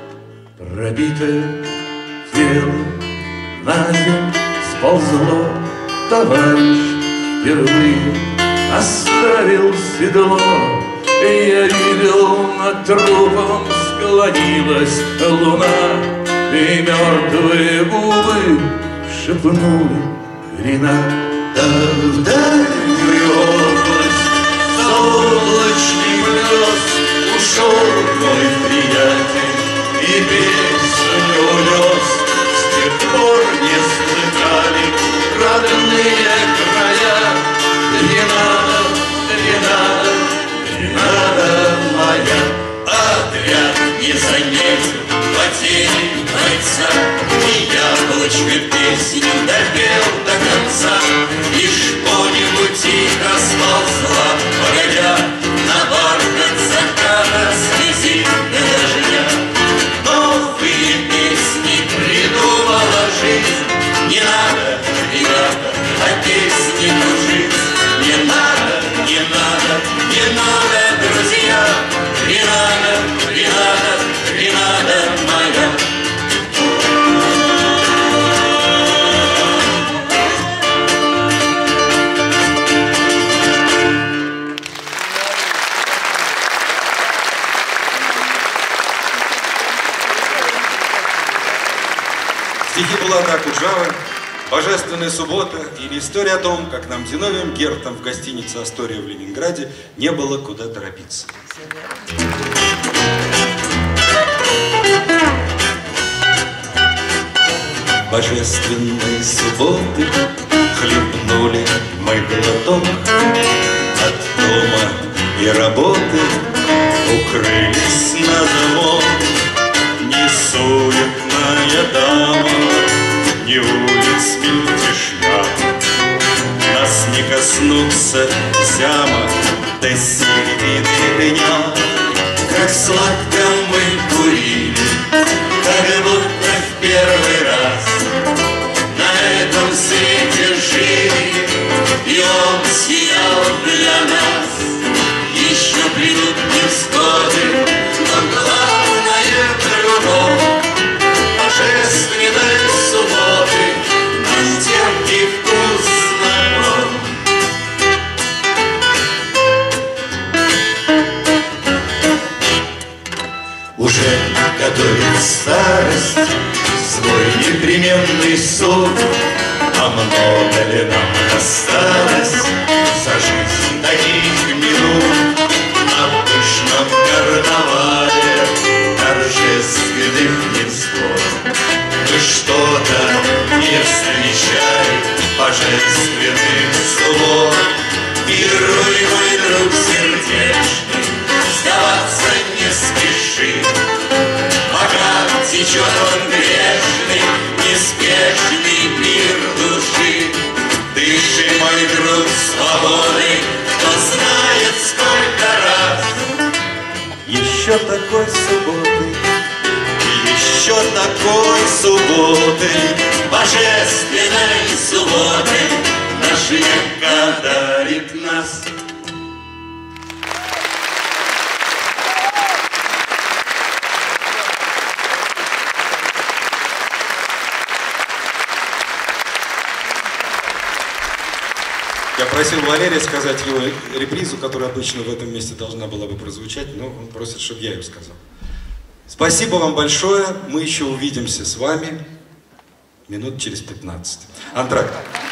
Пробитое тело на земь сползло, товарищ впервые оставил седло. И я видел, над трупом склонилась луна, и мертвые губы шепнули: Гренада, в дальнюю область солнечный блеск ушел мой приятель и песню унес. С тех пор не слыхали родные края. Гренада, Гренада, Гренада моя. Отряд не заметил потери бойца, и яблочко песню допел до конца. Лишь по небу тихо сползла, погодя, на бархат заката слезинка дождя. Новые песни придумала жизнь. Не надо, ребята, о песне кружить. Не надо, не надо, не надо, друзья. Гренада, Гренада, Гренада моя. Стихи Булата Акуджавы, «Божественная суббота» или история о том, как нам Зиновием Гертом в гостинице «Астория» в Ленинграде не было куда торопиться. Божественной субботы хлебнули мы глоток, от дома и работы укрылись на замок. Не суетная дама, не улиц мельтешня, нас не коснутся зяма до середины дня. Как сладко мы курили, как будто в первый раз на этом свете жили, и он сиял для нас. Еще придут невзгоды, но главное другое. Божественной субботы нам терпкий вкус знаком. Уже готовит старость свой непременный суд. А много ли нам осталось за жизнь таких минут? На пышном карнавале торжественных невзгод мы что-то не встречали божественных суббот. Мируй, мой друг сердечный, сдаваться не спеши, пока течет он грешный, неспешный мир души. Дыши, мой друг, свободы, кто знает еще такой субботы, еще такой субботы, божественной субботы, наш век одарит нас. Я просил Валерия сказать его репризу, которая обычно в этом месте должна была бы прозвучать, но он просит, чтобы я ее сказал. Спасибо вам большое. Мы еще увидимся с вами минут через 15. Антракт.